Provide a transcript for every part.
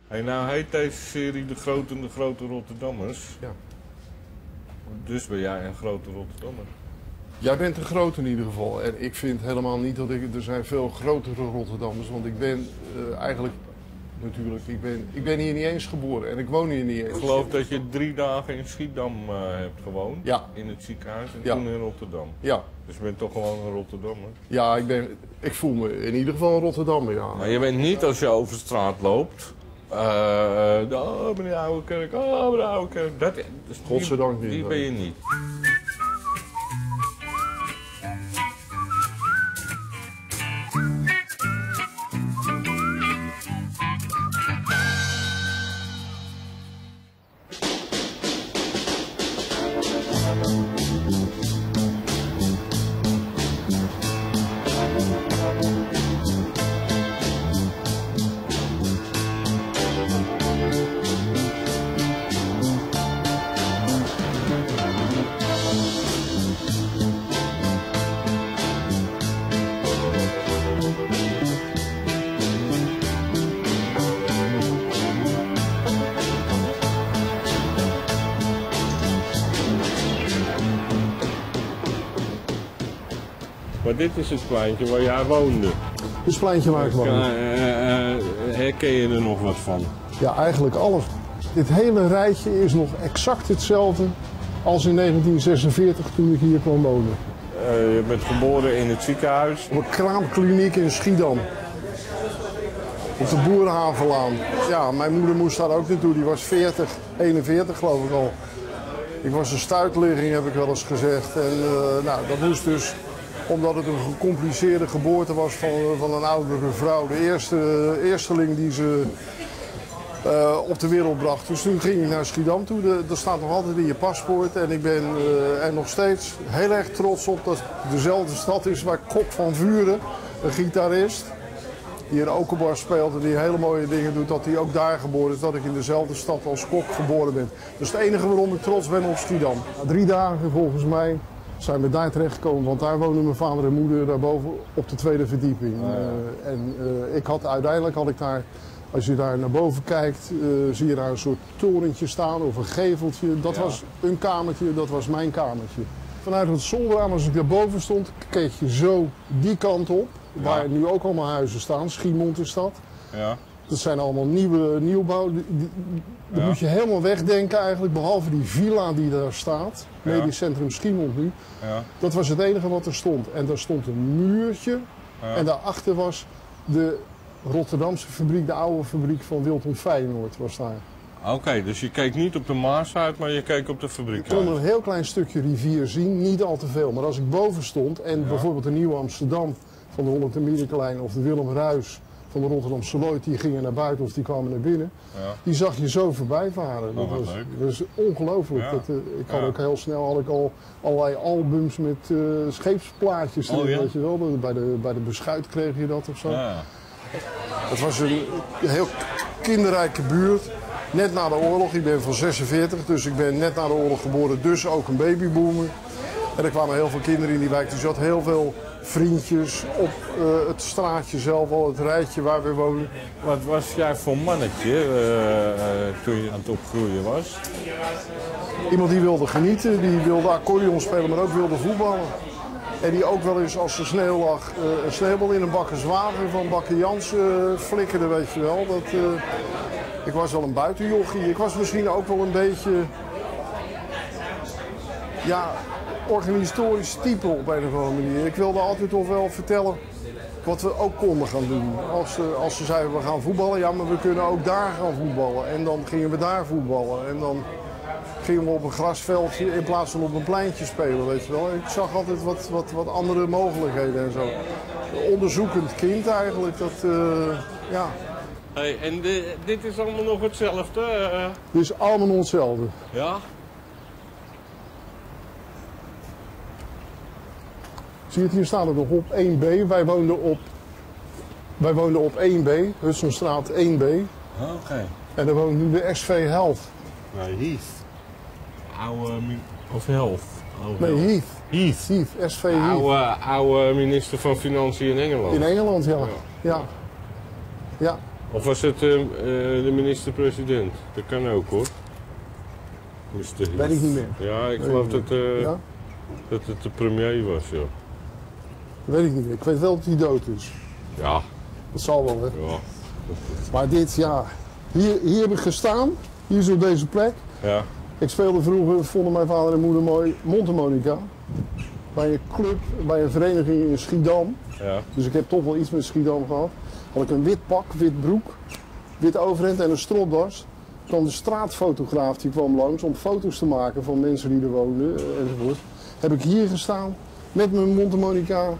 Hey, nou heet deze serie De Grote en de Grote Rotterdammers. Ja. Dus ben jij een grote Rotterdammer. Jij bent een grote in ieder geval. En ik vind helemaal niet dat er zijn veel grotere Rotterdammers. Want ik ben eigenlijk, natuurlijk, ik ben hier niet eens geboren. En ik woon hier niet eens. Ik geloof dat je 3 dagen in Schiedam hebt gewoond. Ja. In het ziekenhuis en Ja. toen in Rotterdam. Ja. Dus je bent toch gewoon een Rotterdammer. Ja, ik voel me in ieder geval een Rotterdammer, ja. Maar je bent niet als je over straat loopt. Oh, meneer Ouwekerk, oh, meneer Ouwekerk. Godzijdank niet. Die ben je niet. Maar dit is het pleintje waar jij woonde. Dit is het pleintje waar ik woon. Herken je er nog wat van? Ja, eigenlijk alles. Dit hele rijtje is nog exact hetzelfde als in 1946 toen ik hier kwam wonen. Je bent geboren in het ziekenhuis. Op een kraamkliniek in Schiedam. Op de Boerenhavenlaan. Ja, mijn moeder moest daar ook naartoe. Die was 41 geloof ik al. Ik was een stuitligging, heb ik wel eens gezegd. En nou, dat moest dus, omdat het een gecompliceerde geboorte was van een oudere vrouw. De eersteling die ze op de wereld bracht. Dus toen ging ik naar Schiedam toe. Dat staat nog altijd in je paspoort. En ik ben er nog steeds heel erg trots op dat het dezelfde stad is waar Kok van Vuren, een gitarist, die in Okenbar speelt en die hele mooie dingen doet, dat hij ook daar geboren is. Dat ik in dezelfde stad als Kok geboren ben. Dus het enige waarom ik trots ben op Schiedam. Na 3 dagen volgens mij zijn we daar terechtgekomen, want daar wonen mijn vader en moeder daarboven op de 2e verdieping. Uiteindelijk had ik daar, als je daar naar boven kijkt, zie je daar een soort torentje staan of een geveltje. Dat was een kamertje, dat was mijn kamertje. Vanuit het zolderraam, als ik daarboven stond, keek je zo die kant op, waar nu ook allemaal huizen staan. Schiemond is dat. Ja. Dat zijn allemaal nieuwbouw. Dat moet je helemaal wegdenken eigenlijk, behalve die villa die daar staat. Medisch Centrum Schiemond nu. Ja. Dat was het enige wat er stond. En daar stond een muurtje. Ja. En daarachter was de Rotterdamse fabriek, de oude fabriek van Wilton Feyenoord was daar. Oké, dus je keek niet op de Maas uit, maar je keek op de fabriek Ik kon uit. een heel klein stukje rivier zien, niet al te veel. Maar als ik boven stond en bijvoorbeeld de Nieuwe Amsterdam van de Holland Amerika-lijn of de Willem Ruis van de Rotterdamse Lloyd, die gingen naar buiten of die kwamen naar binnen. Ja. Die zag je zo voorbij varen. Oh, wat leuk. Dat was ongelooflijk. Ja. Ik had ook heel snel al allerlei albums met scheepsplaatjes. Oh, ja? Weet je wel. Bij de Beschuit kreeg je dat of zo. Ja. Het was een heel kinderrijke buurt. Net na de oorlog, ik ben van 46, dus ik ben net na de oorlog geboren, dus ook een babyboomer. En er kwamen heel veel kinderen in die wijk, dus je had heel veel vriendjes op het straatje zelf, al het rijtje waar we wonen. Wat was jij voor mannetje toen je aan het opgroeien was? Iemand die wilde genieten, die wilde accordeon spelen, maar ook wilde voetballen. En die ook wel eens als er sneeuw lag, een sneeuwbal in een bakkerswagen van Bakker Jans flikkerde, weet je wel. Ik was wel een buitenjochie. Ik was misschien ook wel een beetje, ja, organisatorisch type op een of andere manier. Ik wilde altijd toch wel vertellen wat we ook konden gaan doen. Als ze zeiden we gaan voetballen, ja, maar we kunnen ook daar gaan voetballen. En dan gingen we daar voetballen. En dan gingen we op een grasveldje in plaats van op een pleintje spelen, weet je wel. Ik zag altijd wat andere mogelijkheden en zo. Onderzoekend kind eigenlijk, ja. Hey, en dit is allemaal nog hetzelfde? Dit is allemaal nog hetzelfde. Ja? Zie je het, hier staat het nog op 1B. Wij woonden op 1B, Hudsonstraat 1B. Oké. En daar woont nu de SV Health. Nee, Heath. Of Health? Nee, Heath. Heath. Heath, SV Heath. Oude minister van Financiën in Engeland. In Engeland, ja. Ja. Of was het de minister-president? Dat kan ook hoor. Weet ik niet meer. Ja, ik Weet geloof ik niet. Ja? dat het de premier was, ja. Weet ik niet meer. Ik weet wel dat hij dood is. Ja. Dat zal wel, hè. Ja. Maar dit, ja. Hier heb ik gestaan. Hier is op deze plek. Ja. Ik speelde vroeger, vonden mijn vader en moeder mooi, mondharmonica. Bij een club, bij een vereniging in Schiedam. Ja. Dus ik heb toch wel iets met Schiedam gehad. Had ik een wit pak, wit broek, wit overhemd en een stropdas. Kwam de straatfotograaf, die kwam langs om foto's te maken van mensen die er woonden enzovoort. Heb ik hier gestaan met mijn mondharmonica.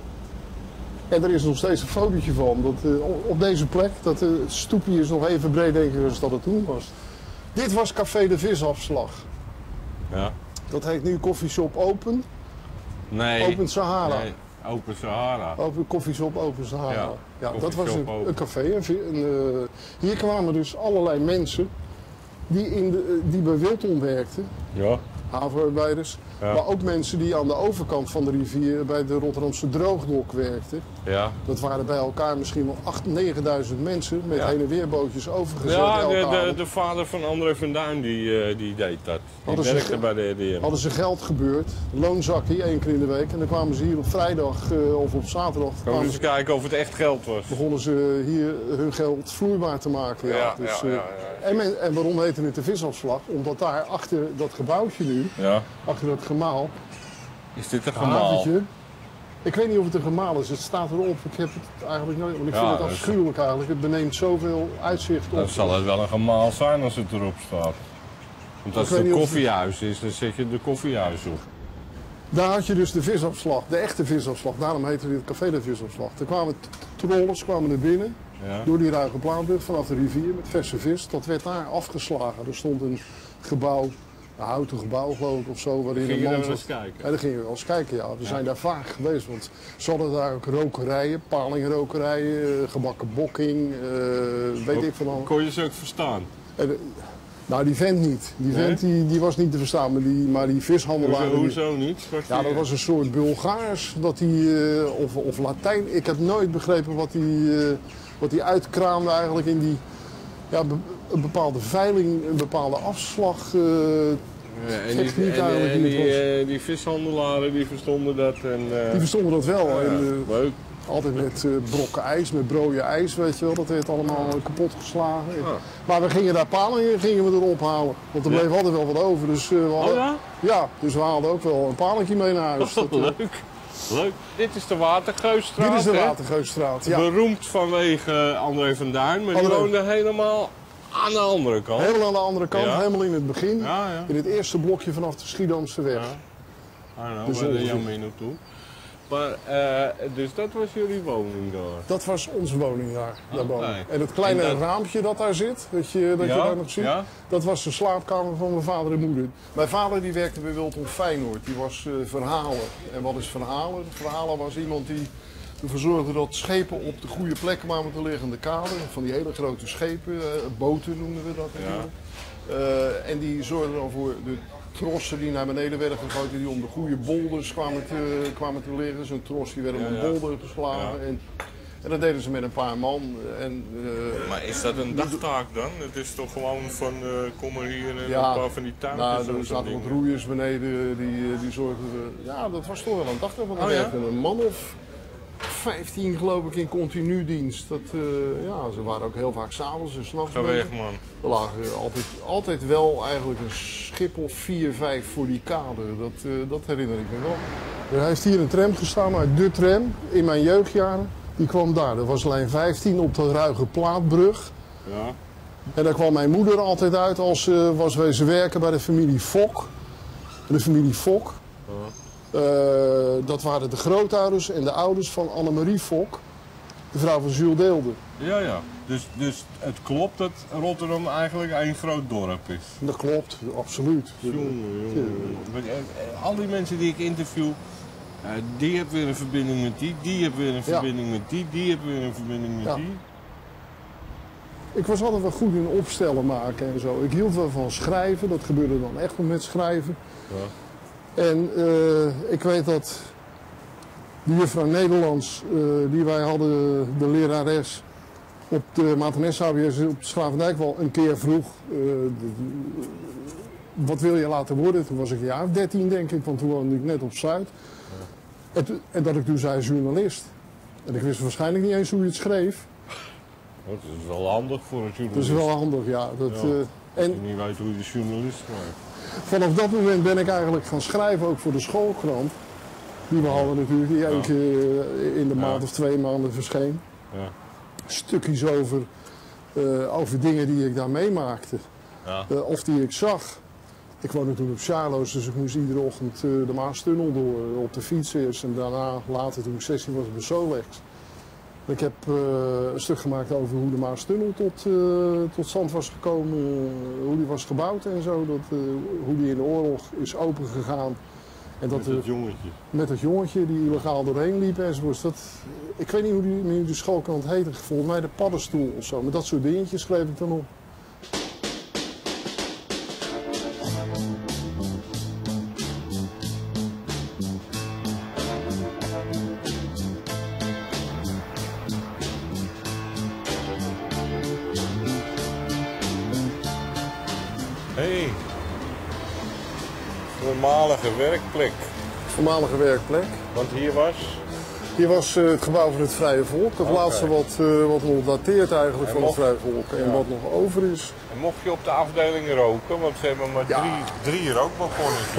En er is nog steeds een fotootje van. Dat, op deze plek, dat stoepje is nog even breed denk ik als dat het toen was. Dit was Café de Visafslag. Ja. Dat heet nu Koffieshop Open. Nee. Open Sahara. Nee. Open Sahara. Open Koffieshop Open Sahara. Ja, dat was Koffieshop een café. Hier kwamen dus allerlei mensen die bij Wilton werkten. Ja. Havenarbeiders. Ja. Maar ook mensen die aan de overkant van de rivier bij de Rotterdamse Droogdok werkten. Ja. Dat waren bij elkaar misschien wel 8.000, 9.000 mensen met Ja. heen en weer bootjes overgezet. Ja, elke avond. de vader van André van Duin die deed dat. Die Hadden ze werkte bij de RDM. Hadden ze geld gebeurd, loonzakje 1 keer in de week. En dan kwamen ze hier op vrijdag of op zaterdag. Gaan we eens kijken of het echt geld was. Begonnen ze hier hun geld vloeibaar te maken. Ja. Dus, ja. En waarom heette het de Visafslag? Omdat daar achter dat gebouwtje nu, Ja. achter dat gemaal, Is dit een een gemaal? haventje. Ik weet niet of het een gemaal is, het staat erop. Ik heb het eigenlijk nooit, want ik Ja, vind het dat is- afschuwelijk eigenlijk. Het beneemt zoveel uitzicht op. Dan zal het wel een gemaal zijn als het erop staat. Want als weet het een niet of het- koffiehuis is, dan zet je de koffiehuis op. Daar had je dus de visafslag, de echte visafslag. Daarom heette dit café de Visafslag. Er kwamen trollers kwamen er binnen, Ja. door die ruige plaatbrug vanaf de rivier met verse vis. Dat werd daar afgeslagen. Er stond een gebouw, een houten gebouw geloof ik of zo, waarin Ging een je man daar wel zat. eens kijken? Ja, daar gingen we wel eens kijken, ja. We zijn daar vaak geweest, want ze hadden daar ook rokerijen, palingrokerijen, gebakken bokking, weet ik van al. Kon je ze ook verstaan? En, nou, die vent niet. Die Nee? vent die was niet te verstaan, maar die vishandelaar... Hoezo niet? Ja, dat was een soort Bulgaars dat hij, of Latijn. Ik heb nooit begrepen wat hij uitkraamde eigenlijk in die, ja, een bepaalde veiling, een bepaalde afslag. techniek eigenlijk en die het was. die vishandelaren die verstonden dat. Die verstonden dat wel. ja, En, leuk. altijd met brokken ijs, met broodje ijs, weet je wel. Dat werd allemaal kapot geslagen. Ah. Maar we gingen daar palingen gingen we erop halen. Want er Ja? bleef altijd wel wat over. Dus, we hadden, ja? ja, dus we haalden ook wel een palentje mee naar huis. Dat, Leuk. Leuk. Dit is de Watergeusstraat. dit is de hè? Watergeusstraat. Ja. Beroemd vanwege André van Duin, maar die André. woonde helemaal aan de andere kant. Helemaal aan de andere kant, Ja. helemaal in het begin. Ja, ja. In het eerste blokje vanaf de Schiedamse weg. Ja. I know, Dus bij de ongeveer. Jamino toe. Maar, dus dat was jullie woning daar. Dat was onze woning daar. daarboven. Oké. En het kleine En dat- raampje dat daar zit, dat je daar nog ziet, Ja? dat was de slaapkamer van mijn vader en moeder. Mijn vader die werkte bij Wilton Feyenoord, die was verhaler. En wat is verhaler? Verhaler was iemand die ervoor zorgde dat schepen op de goede plek kwamen te liggen in de kade. Van die hele grote schepen, boten noemden we dat natuurlijk. En die zorgde dan voor de trossen die naar beneden werden gegoten, die om de goede bolders kwamen te liggen. Zo'n tros die werd om een bolder geslagen. Ja. En dat deden ze met een paar man. En, Maar is dat een dagtaak dan? Het is toch gewoon van kom maar hier en ja, een paar van die tuintjes nou, en er zo'n zaten wat dingen. roeiers beneden, die zorgden. Ja, dat was toch wel een dagtaak. Want er Oh, ja? werkte een man of 15 geloof ik in continu dienst. Dat, ja, ze waren ook heel vaak s'avonds en s'nachts. Ga weg man. Er lagen altijd wel eigenlijk een schip of 4, 5 voor die kade. Dat herinner ik me wel. Er heeft hier een tram gestaan uit de tram in mijn jeugdjaren. Die kwam daar. Dat was lijn 15 op de Ruige Plaatbrug. Ja. En daar kwam mijn moeder altijd uit als ze was wezen werken bij de familie Fok. De familie Fok. Dat waren de grootouders en de ouders van Annemarie Fok. De vrouw van Jules Deelde. Ja, ja. Dus het klopt dat Rotterdam eigenlijk één groot dorp is. Dat klopt, absoluut. Jongen. Al die mensen die ik interview, die hebben weer een verbinding met die hebben weer een verbinding met die hebben weer een verbinding met Ja. die. Ik was altijd wel goed in opstellen maken en zo. Ik hield wel van schrijven, dat gebeurde dan echt wel met schrijven. Ja. En ik weet dat de juffrouw Nederlands, die wij hadden, de lerares, op de Maarten HBS op de Schravendijk wel een keer vroeg, wat wil je laten worden? Toen was ik een jaar of 13 denk ik, want toen woonde ik net op Zuid. En dat ik toen zei journalist. En ik wist waarschijnlijk niet eens hoe je het schreef. Dat is wel handig voor een journalist. Dat is wel handig, ja. Dat, als en je niet weet hoe je de journalist maakt. vanaf dat moment ben ik eigenlijk gaan schrijven, ook voor de schoolkrant. Die we hadden natuurlijk, die één keer in de maand of 2 maanden verscheen. Ja. Stukjes over dingen die ik daar meemaakte. Ja. Of die ik zag. Ik woonde toen op Charloes, dus ik moest iedere ochtend de Maastunnel door op de fiets eerst. En daarna, later toen ik 16 was, bij Solex. Ik heb een stuk gemaakt over hoe de Maastunnel tot stand was gekomen. Hoe die was gebouwd en zo. Hoe die in de oorlog is opengegaan. En dat Met het jongetje. Met het jongetje die illegaal doorheen liep enzovoort. Ik weet niet hoe die schoolkrant heette. Volgens mij de Paddenstoel of zo. Met dat soort dingetjes schreef ik dan op. Hey. Voormalige werkplek. Voormalige werkplek. Want hier was? Hier was het gebouw van het Vrije Volk. Het laatste wat nog dateert eigenlijk van het Vrije Volk. En wat nog over is. En mocht je op de afdeling roken? Want ze hebben maar drie rookbalkonnetjes.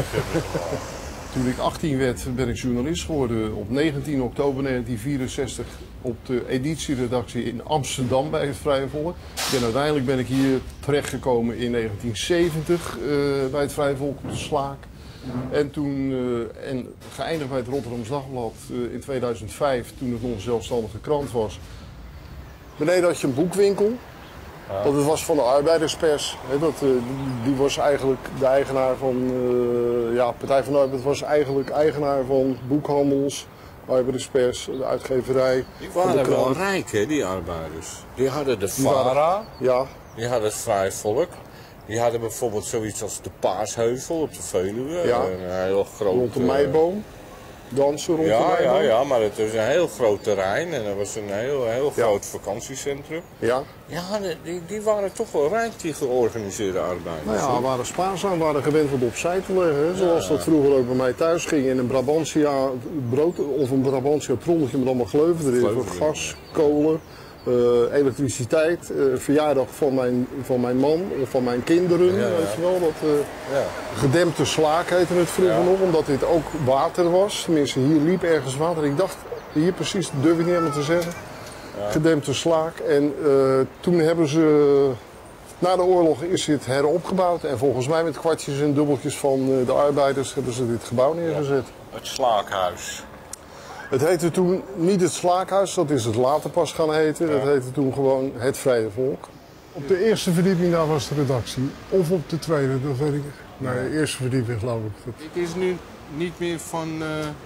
Toen ik 18 werd ben ik journalist geworden. Op 19 oktober 1964 op de editieredactie in Amsterdam bij het Vrije Volk. En uiteindelijk ben ik hier terechtgekomen in 1970 bij het Vrije Volk op de Slaak. En toen geëindigd bij het Rotterdams Dagblad in 2005, toen het nog een zelfstandige krant was. Beneden had je een boekwinkel. Ja. Dat was van de arbeiderspers. Die was eigenlijk de eigenaar van, Partij van de Arbeid was eigenlijk eigenaar van boekhandels, arbeiderspers, de uitgeverij. Die waren wel rijk, hè, die arbeiders. Die hadden de VARA, die hadden het Vrije Volk. Die hadden bijvoorbeeld zoiets als de Paasheuvel op de Veluwe. Ja. Een heel groot, rond de Meiboom. Dansen rond de Meiboom. Ja, maar het was een heel groot terrein en dat was een heel groot vakantiecentrum. Ja. Ja, die waren toch wel rijk, die georganiseerde arbeiders. Nou ja, waren spaarzaam, waren gewend wat opzij te leggen. Hè? Zoals dat vroeger ook bij mij thuis ging. In een Brabantia brood of een Brabantia tronnetje met allemaal gleuven erin. Voor gas, kolen. Elektriciteit, verjaardag van mijn man, van mijn kinderen, weet je wel. Gedempte slaak heette het vroeger nog, omdat dit ook water was. Tenminste, hier liep ergens water. Ik dacht, hier precies, dat durf ik niet helemaal te zeggen. Ja. Gedempte slaak. En toen hebben ze, na de oorlog is dit heropgebouwd. En volgens mij met kwartjes en dubbeltjes van de arbeiders hebben ze dit gebouw neergezet. Het slaakhuis. Het heette toen niet het Slaakhuis, dat is het later pas gaan heten. Dat heette toen gewoon het Vrije Volk. Op de eerste verdieping daar was de redactie. Of op de tweede, dat weet ik. Nee, de eerste verdieping geloof ik. Dit is nu niet meer van,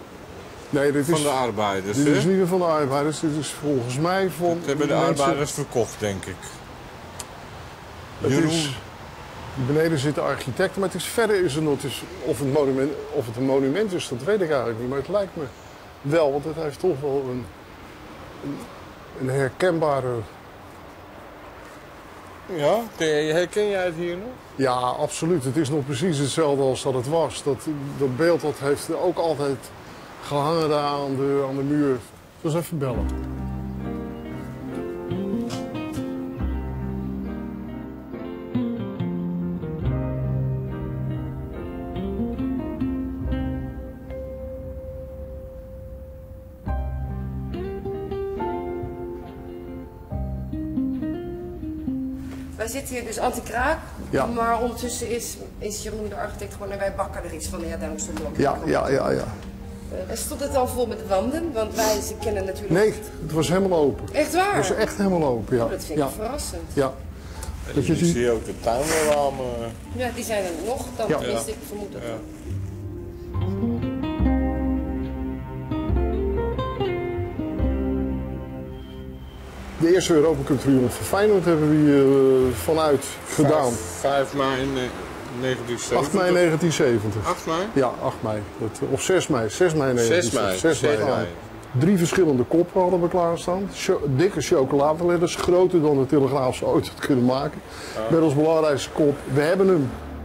dit van de arbeiders, Dit is niet meer van de arbeiders, dit is volgens mij van... Dat hebben de arbeiders verkocht, denk ik. Beneden zitten architecten, maar verder is er nog... Of het een monument is, dat weet ik eigenlijk niet, maar het lijkt me... Wel, want het heeft toch wel een herkenbare... Ja, herken jij het hier nog? Ja, absoluut. Het is nog precies hetzelfde als dat het was. Dat beeld dat heeft ook altijd gehangen daar aan de muur. Dus even bellen. Wij zitten hier dus anti-kraak, maar ondertussen is Jeroen de architect gewoon en wij bakken er iets van. Ja, daarom stond ook. Ja. En stond het al vol met wanden? Want ze kennen natuurlijk... Nee, het was helemaal open. Echt waar? Het was echt helemaal open, ja. Oh, dat vind ik verrassend. Ja. Dat je ziet ook de tuinramen. Ja, die zijn er nog. Dan wist ik vermoed dat. De eerste Europa Cup triomf van Feyenoord hebben we hier vanuit gedaan. 5 mei 1970. 8 mei 1970. 8 mei? Ja, 8 mei. Of 6 mei. 6 mei 1970. 6 mei. 3 verschillende koppen hadden we klaarstaan. Dikke chocoladeletters, groter dan de Telegraaf zou ooit had kunnen maken. Met als belangrijkste kop, we hebben hem.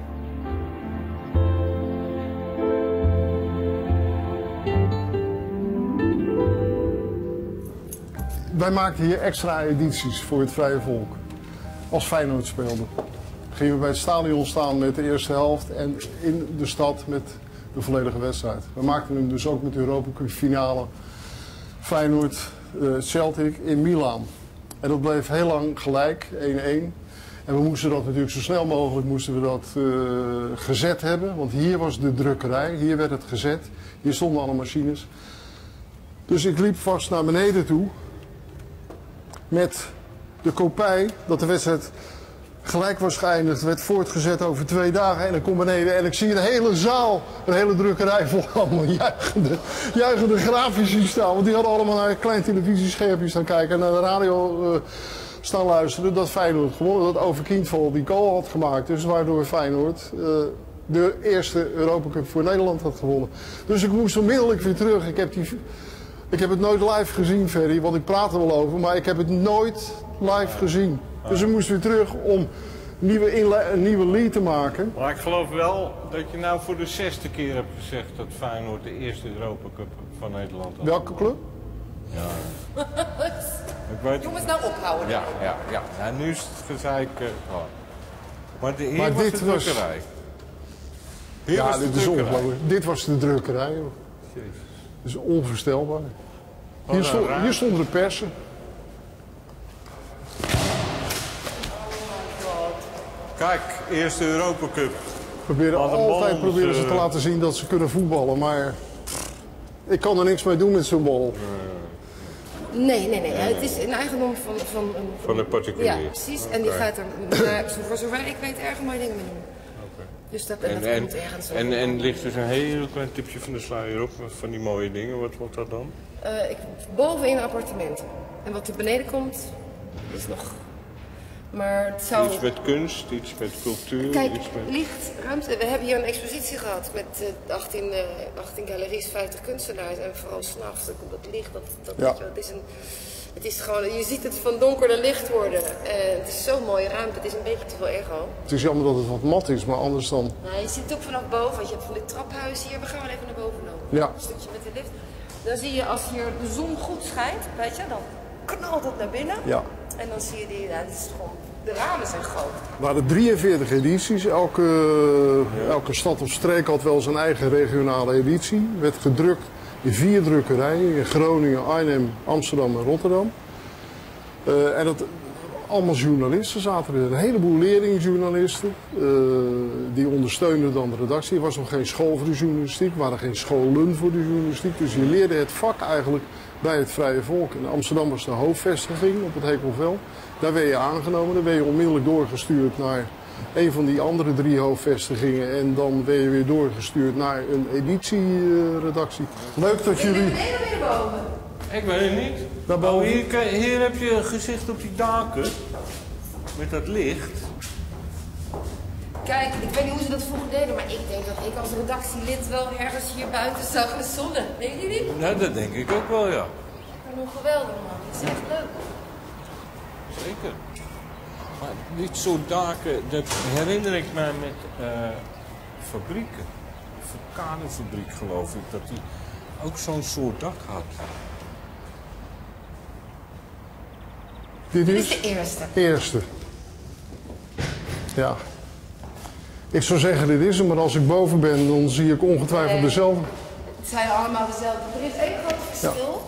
Wij maakten hier extra edities voor het Vrije Volk. Als Feyenoord speelde. Gingen we bij het stadion staan met de eerste helft en in de stad met de volledige wedstrijd. We maakten hem dus ook met de Europa Cup finale Feyenoord Celtic in Milaan. En dat bleef heel lang gelijk, 1-1. En we moesten dat natuurlijk zo snel mogelijk gezet hebben. Want hier was de drukkerij, hier werd het gezet. Hier stonden alle machines. Dus ik liep vast naar beneden toe. Met de kopij dat de wedstrijd gelijk was geëindigd, werd voortgezet over 2 dagen. En ik kom beneden en ik zie een hele zaal, een hele drukkerij vol allemaal juichende grafici staan. Want die hadden allemaal naar een klein televisieschermpje staan kijken en naar de radio staan luisteren. Dat Feyenoord gewonnen, dat Over Kindval die goal had gemaakt. Dus waardoor Feyenoord de eerste Europa Cup voor Nederland had gewonnen. Dus ik moest onmiddellijk weer terug. Ik heb het nooit live gezien, Ferry, want ik praat er wel over, maar ik heb het nooit live gezien. Dus ik moest weer terug om een nieuwe lead te maken. Maar ik geloof wel dat je nou voor de 6e keer hebt gezegd dat Feyenoord de eerste Europa Cup van Nederland had. Welke club? Ja. Ik weet... Jongens, nou ophouden. Ja. Nou, nu is het gezeik klaar. Maar hier was de drukkerij. Is ongelooflijk. Dit was de drukkerij, joh. Jezus. Dat is onvoorstelbaar. Hier stonden de persen. Kijk, eerste Europa Cup. Altijd proberen ze te laten zien dat ze kunnen voetballen, maar ik kan er niks mee doen met zo'n bal. Nee. Het is een eigendom van een particulier. Ja, precies. En die gaat er, voor zover ik weet, erg mooie dingen mee doen. Dus dat komt ergens. En ligt dus een heel klein tipje van de sluier op van die mooie dingen. Wat wordt dat dan? Boven in appartementen. En wat er beneden komt, is nog... Maar het zou... Iets met kunst, iets met cultuur. Kijk, iets met... licht, ruimte. We hebben hier een expositie gehad met 18 galeries, 50 kunstenaars. En vooral s'nachts, op het licht. Het is gewoon, je ziet het van donker naar licht worden. Het is zo'n mooie ruimte, het is een beetje te veel ego. Het is jammer dat het wat mat is, maar anders dan... Nou, je ziet het ook vanaf boven, want je hebt van dit traphuis hier. We gaan wel even naar boven lopen. Ja. Een stukje met de lift. Dan zie je als hier de zon goed schijnt, weet je, dan knalt het naar binnen. Ja. En dan zie je het is gewoon, de ramen zijn groot. Er waren 43 edities. Elke stad of streek had wel zijn eigen regionale editie. Werd gedrukt in 4 drukkerijen in Groningen, Arnhem, Amsterdam en Rotterdam. En dat, allemaal journalisten zaten er. Een heleboel leerlingjournalisten. Die ondersteunden dan de redactie. Er was nog geen school voor de journalistiek. Er waren geen scholen voor de journalistiek. Dus je leerde het vak eigenlijk bij het Vrije Volk. In Amsterdam was de hoofdvestiging op het Hekelveld. Daar werd je aangenomen. Dan werd je onmiddellijk doorgestuurd naar een van die andere 3 hoofdvestigingen. En dan werd je weer doorgestuurd naar een editieredactie. Leuk dat jullie... Ik weet het niet. Hier heb je gezicht op die daken. Met dat licht. Kijk, ik weet niet hoe ze dat vroeger deden, maar ik denk dat ik als redactielid wel ergens hier buiten zag in de zon. Denk je niet? Nou, dat denk ik ook wel, ja. Hoe geweldig, man. Het is echt leuk. Zeker. Maar dit soort daken, dat herinner ik me met fabrieken. De Vulkanenfabriek, geloof ik, dat die ook zo'n soort dak had. Dit is de eerste. Eerste. Ja. Ik zou zeggen, dit is hem, maar als ik boven ben, dan zie ik ongetwijfeld dezelfde. Het zijn allemaal dezelfde. Er is één groot verschil.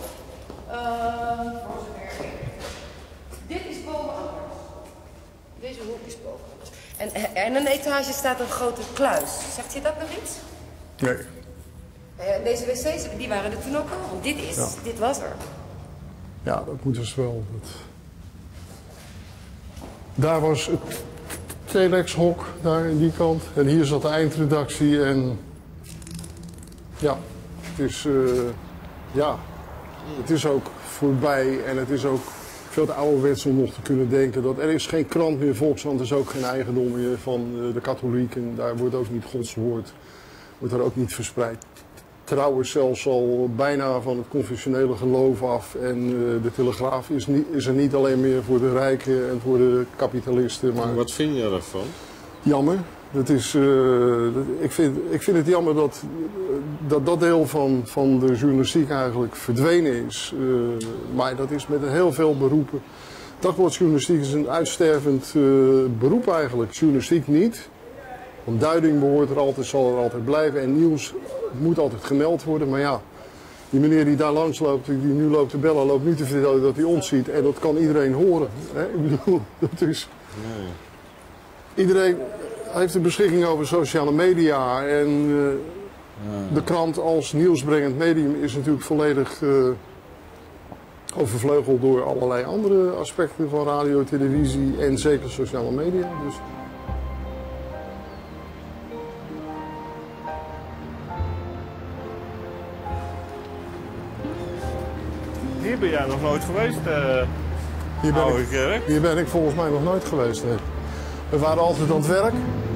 Dit is bovenaf. Deze hoek is bovenaf. En in een etage staat een grote kluis. Zegt je dat nog iets? Nee. Deze wc's, die waren er toen ook al. Want dit was er. Ja, dat moet dus wel. Daar was het telexhok, daar in die kant. En hier zat de eindredactie en... Ja, het is ook voorbij en het is ook veel te ouderwets om nog te kunnen denken dat er is geen krant meer, Volkskrant is ook geen eigendom meer van de katholieken. Daar wordt ook niet Gods woord, wordt daar ook niet verspreid. trouwens zelfs al bijna van het conventionele geloof af. En de Telegraaf is er niet alleen meer voor de rijken en voor de kapitalisten. Maar Wat vind je ervan? jammer. Dat is, ik vind het jammer dat deel van de journalistiek eigenlijk verdwenen is. Maar dat is met heel veel beroepen. Dagbladjournalistiek is een uitstervend beroep eigenlijk. Journalistiek niet. Want duiding behoort er altijd, zal er altijd blijven. En nieuws moet altijd gemeld worden. Maar ja, die meneer die daar langs loopt, die nu loopt te bellen, loopt niet te vertellen dat hij ons ziet. En dat kan iedereen horen. Hè? Ik bedoel, dat is... Nee. Iedereen heeft de beschikking over sociale media. En de krant als nieuwsbrengend medium is natuurlijk volledig overvleugeld door allerlei andere aspecten van radio, televisie en zeker sociale media. Dus... Hier ben jij nog nooit geweest, Oude Kerk? Hier ben ik volgens mij nog nooit geweest. Nee. We waren altijd aan het werk.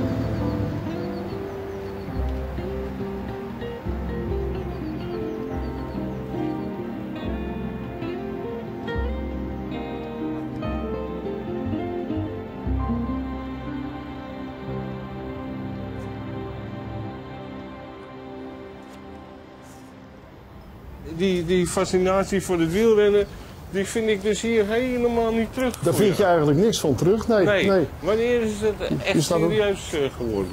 Die fascinatie voor het wielrennen, die vind ik dus hier helemaal niet terug. Daar vind je eigenlijk niks van terug. Nee. Wanneer is het echt serieus geworden?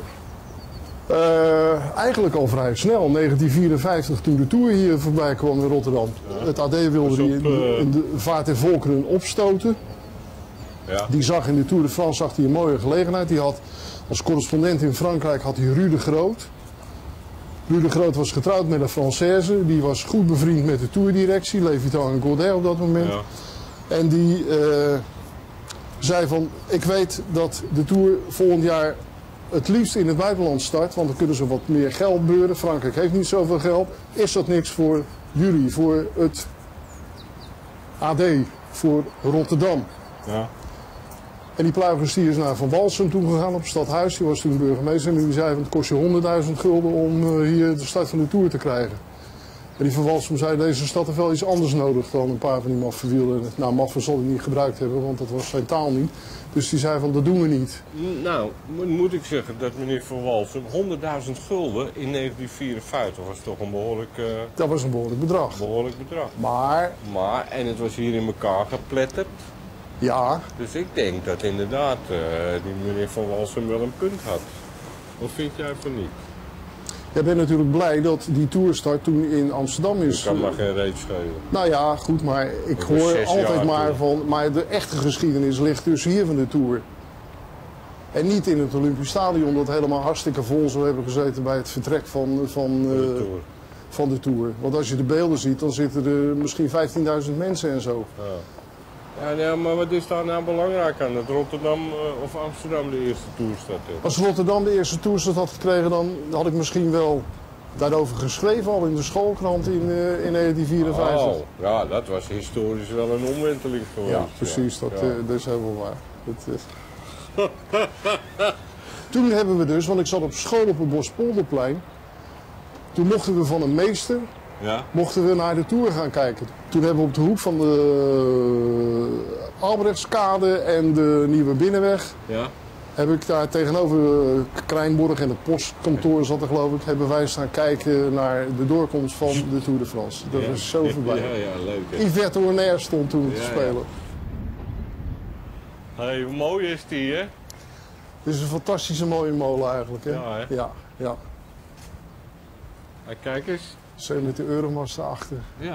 Eigenlijk al vrij snel. 1954 toen de Tour hier voorbij kwam in Rotterdam. Ja. Het AD wilde die in de Vaart der Volkeren opstoten. Ja. Die zag in de Tour de France een mooie gelegenheid. Die had als correspondent in Frankrijk had hij Ruud de Groot. Ruud de Groot was getrouwd met een Française. Die was goed bevriend met de tourdirectie, Levitan en Godet op dat moment. Ja. En die zei van, ik weet dat de Tour volgend jaar het liefst in het buitenland start. Want dan kunnen ze wat meer geld beuren. Frankrijk heeft niet zoveel geld. Is dat niks voor jullie, voor het AD, voor Rotterdam? Ja. En die pluiger is naar Van Walsum toe gegaan op het stadhuis. Die was toen burgemeester en die zei van het kost je 100.000 gulden om hier de start van de Tour te krijgen. En die Van Walsum zei deze stad heeft wel iets anders nodig dan een paar van die maffe. Nou, maffe zal hij niet gebruikt hebben, want dat was zijn taal niet. Dus die zei van dat doen we niet. Nou, moet ik zeggen dat meneer Van Walsum 100.000 gulden in 1954 was toch een behoorlijk... Dat was een behoorlijk bedrag. Behoorlijk bedrag. Maar, en het was hier in elkaar gepletterd. Ja. Dus ik denk dat inderdaad die meneer Van Walsum wel een punt had. Wat vind jij van niet? Jij bent natuurlijk blij dat die toerstart toen in Amsterdam is. Ik kan maar geen reet schelen. Nou ja, goed, maar ik hoor altijd maar van... Maar de echte geschiedenis ligt dus hier van de Tour. En niet in het Olympisch Stadion, dat helemaal hartstikke vol zou hebben gezeten bij het vertrek van de Tour. Want als je de beelden ziet, dan zitten er misschien 15.000 mensen en zo. Ja. Ja, maar wat is daar nou belangrijk aan? Dat Rotterdam of Amsterdam de eerste toerstart heeft? Als Rotterdam de eerste toerstart had gekregen, dan had ik misschien wel daarover geschreven, al in de schoolkrant in 1954. Oh, ja, dat was historisch wel een omwenteling geweest. Ja, precies, dat is helemaal waar. Toen hebben we dus, want ik zat op school op het Bospolderplein, toen mochten we van een meester... Ja. Mochten we naar de Tour gaan kijken. Toen hebben we op de hoek van de Albrechtskade en de Nieuwe Binnenweg... Ja. Heb ik daar tegenover Krijnborg en het postkantoor zat er geloof ik... hebben wij staan kijken naar de doorkomst van de Tour de France. Dat was zo voorbij. Ja, leuk hè? Yvette Horner stond toen te spelen. Hé, hoe mooi is die hè? Het is een fantastische mooie molen eigenlijk hè? Ja hè? Ja. Kijk eens. Zo met de Euromast erachter. Ja.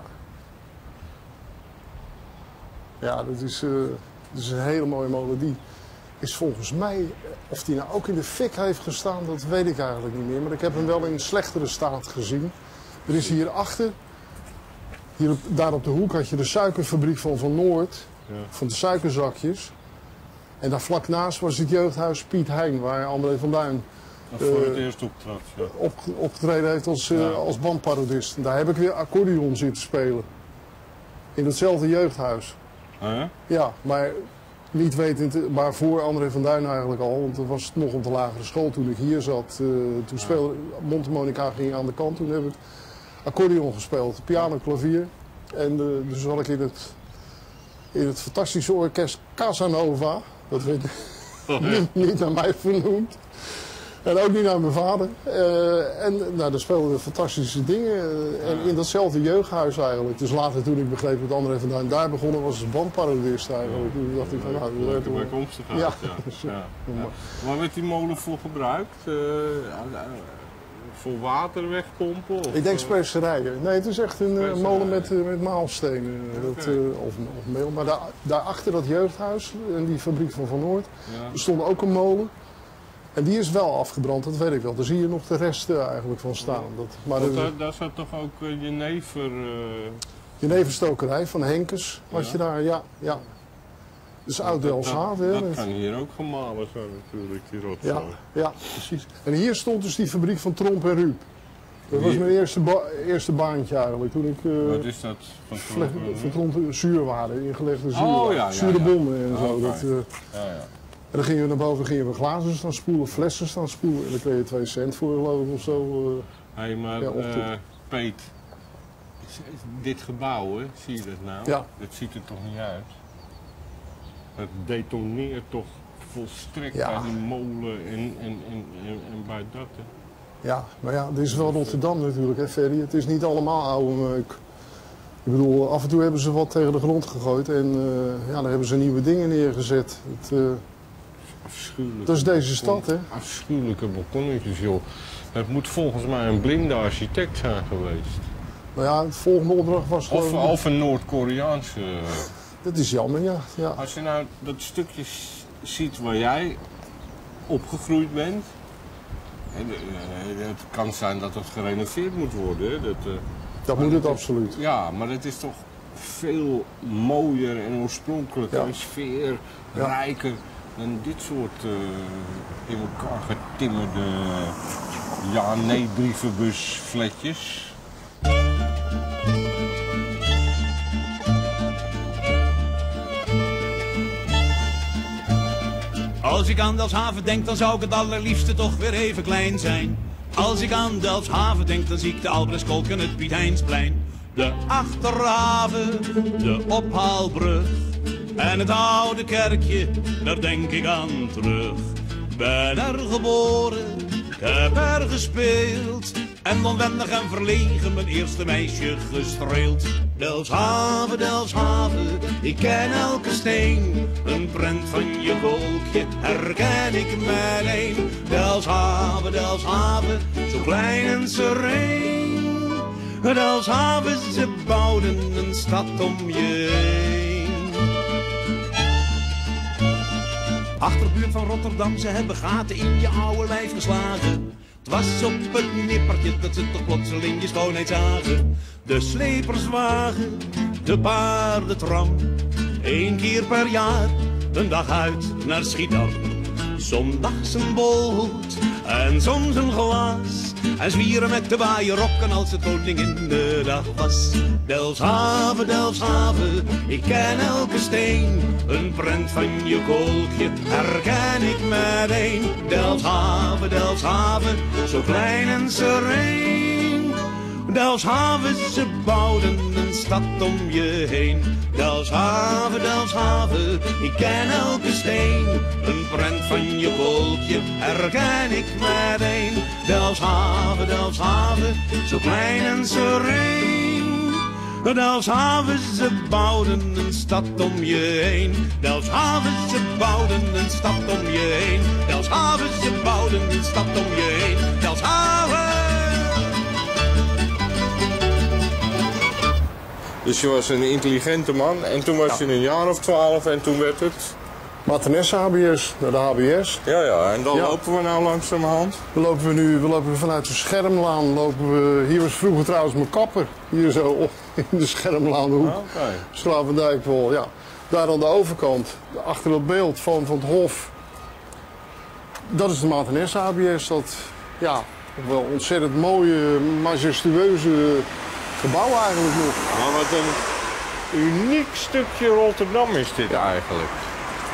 Ja, dat is een hele mooie molen. Die is volgens mij, of die nou ook in de fik heeft gestaan, dat weet ik eigenlijk niet meer. Maar ik heb hem wel in slechtere staat gezien. Er is hierachter, daar op de hoek had je de suikerfabriek van Noord, van de suikerzakjes. En daar vlak naast was het jeugdhuis Piet Hein, waar André van Duin voor het eerst opgetreden heeft als bandparodist. En daar heb ik weer accordeon zitten spelen. In hetzelfde jeugdhuis. Ja? Ja, maar Niet wetend, maar voor André van Duin eigenlijk al. Want dat was nog op de lagere school toen ik hier zat. Toen speelde mondharmonica ging aan de kant. Toen heb ik accordeon gespeeld, piano, klavier. En dus had ik in het fantastische orkest Casanova. Dat werd niet naar mij vernoemd. En ook niet naar mijn vader. En nou, daar speelden we fantastische dingen. En in datzelfde jeugdhuis eigenlijk. Dus later toen ik begreep dat André van Duin daar begonnen was als bandparodist eigenlijk. Toen dacht ik van nou... Leuke bijkomstigheid, ja. Waar werd die molen voor gebruikt? Voor water wegpompen? Of, ik denk specerijen. Nee, het is echt een molen met maalstenen. Okay. Of meel. Maar daarachter dat jeugdhuis en die fabriek van Van Noord, er stond ook een molen. En die is wel afgebrand, dat weet ik wel. Daar zie je nog de resten eigenlijk van staan. Daar zat toch ook jenever... Jeneverstokerij van Henkes had je daar, ja. Dus oud Delfshaven. Dat kan hier ook gemalen zijn natuurlijk, die rotzooi. Ja, precies. En hier stond dus die fabriek van Tromp en Ruub. Dat was mijn eerste baantje eigenlijk. Toen ik, wat is dat? Van Tromp zuurwaren, ingelegde zuurwaren. Zure bommen en zo. En dan gingen we naar boven, glazen staan spoelen, flessen staan spoelen. En dan kreeg je 2 cent voor geloof ik of zo. Peet, dit gebouw, hè, zie je dat nou? Ja. Dat ziet er toch niet uit? Het detoneert toch volstrekt bij die molen en bij dat, hè? Ja, maar ja, dit is wel Rotterdam natuurlijk, hè, Ferry. Het is niet allemaal oude meuk. Ik bedoel, af en toe hebben ze wat tegen de grond gegooid en dan hebben ze nieuwe dingen neergezet. Dat is deze stad, hè? Afschuwelijke balkonnetjes, joh. Het moet volgens mij een blinde architect zijn geweest. Nou ja, het volgende opdracht was gewoon... Of een Noord-Koreaanse... Dat is jammer, ja. Als je nou dat stukje ziet waar jij opgegroeid bent... Het kan zijn dat het gerenoveerd moet worden, hè? Dat moet het absoluut. Ja, maar het is toch veel mooier en oorspronkelijker en sfeerrijker dan dit soort in elkaar getimmerde brievenbusfletjes. Als ik aan Delfshaven denk, dan zou ik het allerliefste toch weer even klein zijn. Als ik aan Delfshaven denk, dan zie ik de Albrechtskolk en het Piet Heinsplein. De Achterhaven, de ophaalbrug en het oude kerkje, daar denk ik aan terug. Ben er geboren, ik heb er gespeeld en onwendig en verlegen mijn eerste meisje gestreeld. Delfshaven, Delfshaven, ik ken elke steen. Een prent van je wolkje herken ik meteen. Delfshaven, Delfshaven, zo klein en sereen. Delfshaven, ze bouwden een stad om je heen. Achterbuurt van Rotterdam, ze hebben gaten in je oude lijf geslagen. Het was op het nippertje dat ze toch plotseling je schoonheid zagen. De sleperswagen, de paardentram. 1 keer per jaar, een dag uit naar Schiedam. Zondags een boot en soms een glas. En zwieren met de waaierrokken als het koningin de dag was. Delfshaven, Delfshaven, ik ken elke steen. Een prent van je kolkje herken ik meteen. Delfshaven, Delfshaven, zo klein en sereen. Delfshaven, ze bouwden een stad om je heen. Delfshaven, Delfshaven, ik ken elke steen. Een prent van je kolkje herken ik meteen. Delfshaven, Delfshaven, zo klein en sereen. Delfshaven, ze bouwden een stad om je heen. Delfshaven, ze bouwden een stad om je heen. Delfshaven, ze bouwden een stad om je heen. Delfshaven. Dus je was een intelligente man en toen was je een jaar of 12 en toen werd het... Martinez HBS, naar de HBS. Ja, en dan lopen we nou langzamerhand? We lopen vanuit de Schermlaan. Hier was vroeger trouwens mijn kapper. Hier zo in de Schermlaanhoek. Schravendijkwol, ja. Daar aan de overkant, achter dat beeld van het Hof. Dat is de Martinez HBS. Dat, wel ontzettend mooie, majestueuze gebouw eigenlijk nog. Maar wat een uniek stukje Rotterdam is dit eigenlijk.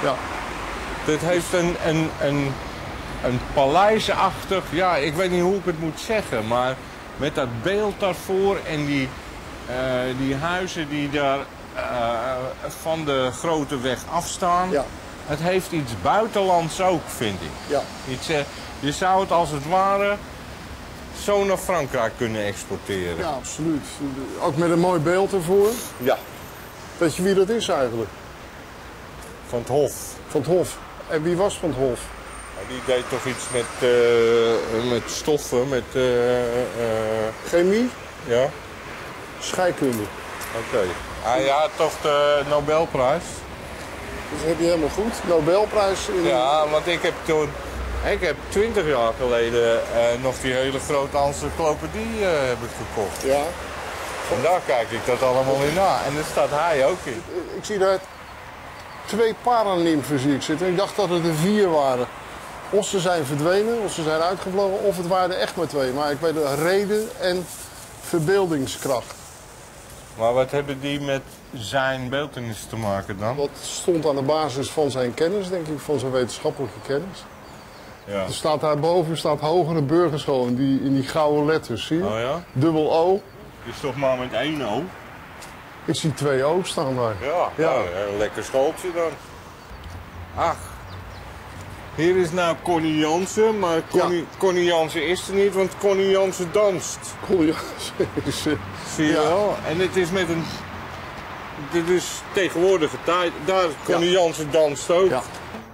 Ja. Het heeft een paleisachtig, ja, ik weet niet hoe ik het moet zeggen, maar met dat beeld daarvoor en die huizen die daar van de grote weg afstaan. Ja. Het heeft iets buitenlands ook, vind ik. Ja. Je zou het als het ware zo naar Frankrijk kunnen exporteren. Ja, absoluut. Ook met een mooi beeld ervoor. Ja. Weet je wie dat is eigenlijk? Van het Hof. Van het Hof. En wie was Van het Hof? Die deed toch iets met stoffen, met... Chemie, ja, scheikunde. oké. Hij had toch de Nobelprijs? Dus dat heb je helemaal goed. Nobelprijs in... Ja, want ik heb 20 jaar geleden nog die hele grote encyclopedie heb ik gekocht. Ja. En daar kijk ik dat allemaal in na. En daar staat hij ook in. Ik zie daar 2 paranimfen zie ik zitten. Ik dacht dat het er 4 waren. Of ze zijn verdwenen, of ze zijn uitgevlogen, of het waren er echt maar 2. Maar ik weet de reden en verbeeldingskracht. Maar wat hebben die met zijn beeltenis te maken dan? Dat stond aan de basis van zijn kennis, denk ik, van zijn wetenschappelijke kennis. Ja. Er staat daarboven staat hogere burgerschool in die gouden letters, zie je? Oh ja? Dubbel O. Is toch maar met 1 O? Ik zie 2 O's staan daar. Ja, Ja. nou, een lekker schooltje dan. Ach, hier is nou Connie Jansen, maar Connie Jansen is er niet, want Connie Jansen danst. Cool, ja. Zie je wel? En het is met een... Dit is tegenwoordige tijd. Daar Connie Jansen danst ook. Ja.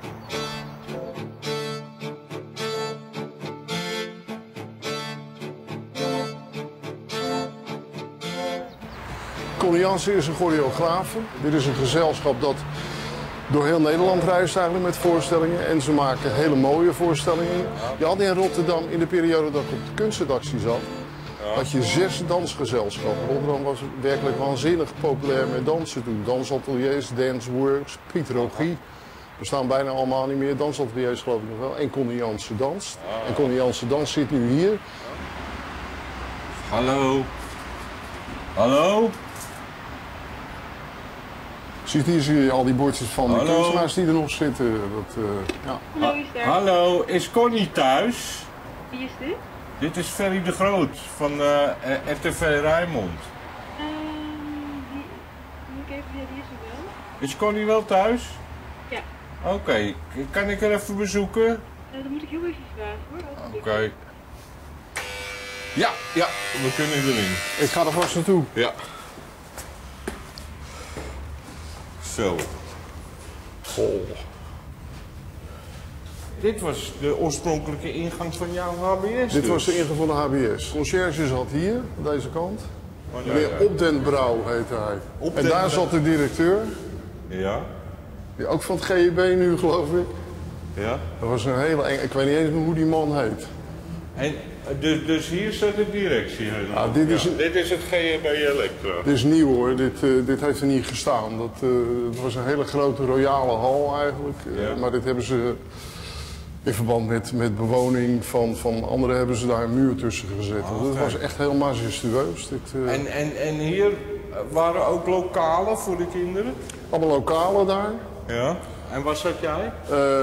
Connie Jansen is een choreografe. Dit is een gezelschap dat door heel Nederland reist eigenlijk met voorstellingen. En ze maken hele mooie voorstellingen. Je had in Rotterdam, in de periode dat ik op de kunstredactie zat, had je 6 dansgezelschappen. Rotterdam was werkelijk waanzinnig populair met dansen toen. Dansateliers, Danceworks, Piet Rogie. Er staan bijna allemaal niet meer. Dansateliers geloof ik nog wel. En Connie Jansen danst. En Connie Jansen danst zit nu hier. Hallo. Hallo. Hier zie je al die bordjes van de Hallo. kunstenaars die er nog zitten. Dat, ja. Hallo, is daar? Hallo, is Connie thuis? Wie is dit? Dit is Ferry de Groot van RTV Rijnmond. Moet ik even, ja, die is er wel. Is Connie wel thuis? Ja. Oké, kan ik er even bezoeken? Dan moet ik heel even vragen hoor. Oké. Ja, we kunnen erin. Ik ga er vast naartoe. Ja. Zo. Dit was de oorspronkelijke ingang van jouw HBS. Dit dus. was de ingang van de HBS. Conciërge zat hier, aan deze kant. Oh, ja, Meneer ja. Op den Brouw heette hij. Op En den daar Brouw. zat de directeur, Ja, die ook van het GEB nu geloof ik. ja. Dat was een hele eng, ik weet niet eens meer hoe die man heet. En dus hier staat de directie helemaal. Ja, dit is- dit is het GHB Elektra. Dit is nieuw hoor, dit heeft er niet gestaan. Het was een hele grote royale hal eigenlijk. Ja. Maar dit hebben ze in verband met bewoning van anderen hebben ze daar een muur tussen gezet. Oh, Dat oké. was echt heel majestueus. En hier waren ook lokalen voor de kinderen? Allemaal lokalen daar. Ja. En waar zat jij?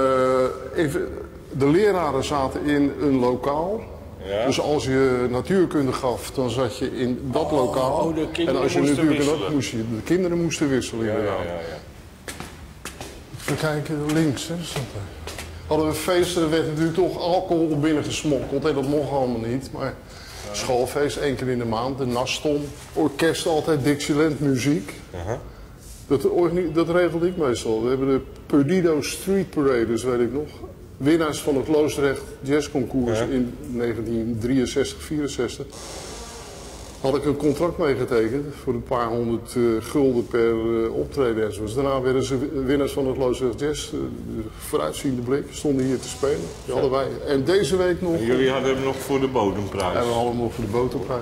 De leraren zaten in een lokaal. Ja. Dus als je natuurkunde gaf, dan zat je in dat lokaal. de kinderen en als je moesten natuurkunde wisselen. de kinderen moesten wisselen Ja, inderdaad. ja. Even kijken, links, hè, stond er. Hadden we feesten, er werd natuurlijk toch alcohol binnengesmokkeld. En dat mocht allemaal niet. Maar schoolfeest, 1 keer in de maand, de Naston. Orkest altijd, Dixieland, muziek. Dat regelde ik meestal. We hebben de Perdido Street Parades, weet ik nog. Winnaars van het Loosdrecht Jazzconcours in 1963, 64. Had ik een contract meegetekend voor een paar honderd gulden per optreden enzovoort. Daarna werden ze winnaars van het Loosdrecht Jazz. Vooruitziende blik, stonden hier te spelen. Die hadden wij. En deze week nog. En jullie hadden hem nog voor de bodemprijs. En we hadden hem nog voor de boterprijs.